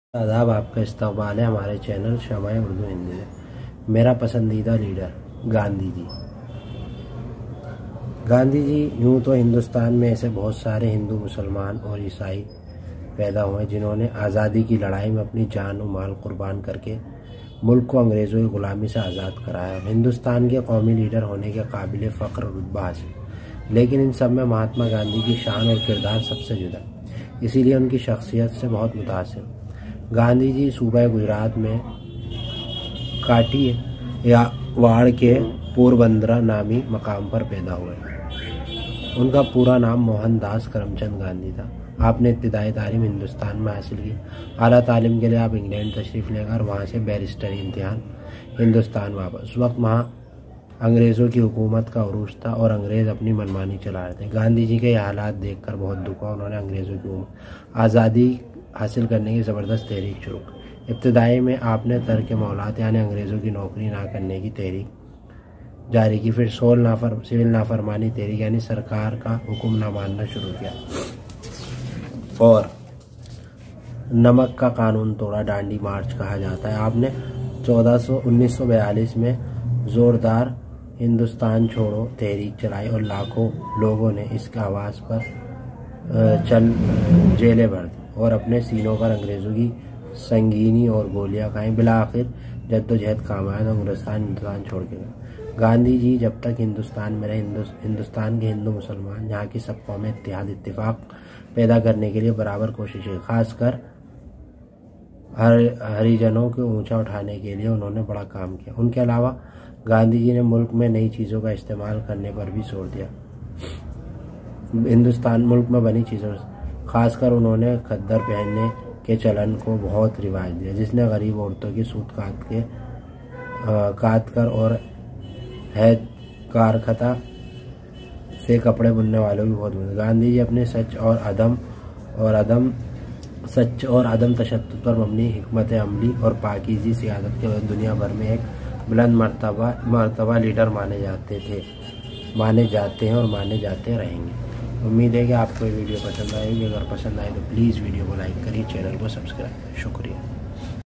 आदाब, आपका इस्तकबाल है हमारे चैनल शमाए उर्दू हिंदी में। मेरा पसंदीदा लीडर गांधी जी। गांधी जी यूँ तो हिंदुस्तान में ऐसे बहुत सारे हिंदू, मुसलमान और ईसाई पैदा हुए जिन्होंने आज़ादी की लड़ाई में अपनी जान और माल कुर्बान करके मुल्क को अंग्रेज़ों की ग़ुलामी से आज़ाद कराया। हिंदुस्तान के कौमी लीडर होने के काबिल फ़ख्र रुतबा हासिल, लेकिन इन सब में महात्मा गांधी की शान और किरदार सबसे जुदा, इसीलिए उनकी शख्सियत से बहुत मुतासिर। गांधी जी सूबा गुजरात में काठियावाड़ के पोरबंदरा नामी मकाम पर पैदा हुए। उनका पूरा नाम मोहनदास करमचंद गांधी था। आपने इब्तिदाई तालीम हिंदुस्तान में हासिल की। आला तालीम के लिए आप इंग्लैंड तशरीफ़ लेकर वहाँ से बैरिस्टरी इम्तिहान हिंदुस्तान वापस। उस वक्त वहाँ अंग्रेज़ों की हुकूमत का उरूज था और अंग्रेज़ अपनी मनमानी चला रहे थे। गांधी जी के हालात देखकर बहुत दुख हुआ। उन्होंने अंग्रेज़ों की आज़ादी हासिल करने की ज़बरदस्त तहरीक शुरू की। इब्तिदाई में आपने तर्क मौलात यानी अंग्रेज़ों की नौकरी ना करने की तहरीक जारी की। फिर सिविल नाफरमानी तहरीक यानी सरकार का हुक्म ना मानना शुरू किया और नमक का कानून तोड़ा, डांडी मार्च कहा जाता है। आपने 1942 में ज़ोरदार हिंदुस्तान छोड़ो तहरीक चलाई और लाखों लोगों ने इसके आवाज़ पर जेलें भर दी और अपने सीनों पर अंग्रेज़ों की संगीनी और गोलियां खाईं। बिलाखिर जद्दोजहद काम आया तो हिंदुस्तान छोड़ के गए। गांधी जी जब तक हिंदुस्तान में रहे, हिंदुस्तान के हिंदू मुसलमान, यहाँ की सब कौमें इत्तेफाक पैदा करने के लिए बराबर कोशिश की। खासकर हरिजनों को ऊंचा उठाने के लिए उन्होंने बड़ा काम किया। उनके अलावा गांधी जी ने मुल्क में नई चीज़ों का इस्तेमाल करने पर भी जोर दिया। हिंदुस्तान मुल्क में बनी चीज़ों, खासकर उन्होंने खद्दर पहनने के चलन को बहुत रिवाज दिया, जिसने गरीब औरतों की सूत काट कर और हैद कारखता से कपड़े बुनने वालों की बहुत मदद। गांधी जी अपने सच और अदम तशद्दुद पर मबनी हिकमत अमली और पाकीज़ी सियासत के वजह दुनिया भर में एक बुलंद मर्तबा लीडर माने जाते हैं और माने जाते रहेंगे। उम्मीद है कि आपको ये वीडियो पसंद आएगी। अगर पसंद आए तो प्लीज़ वीडियो को लाइक करिए, चैनल को सब्सक्राइब करें। शुक्रिया।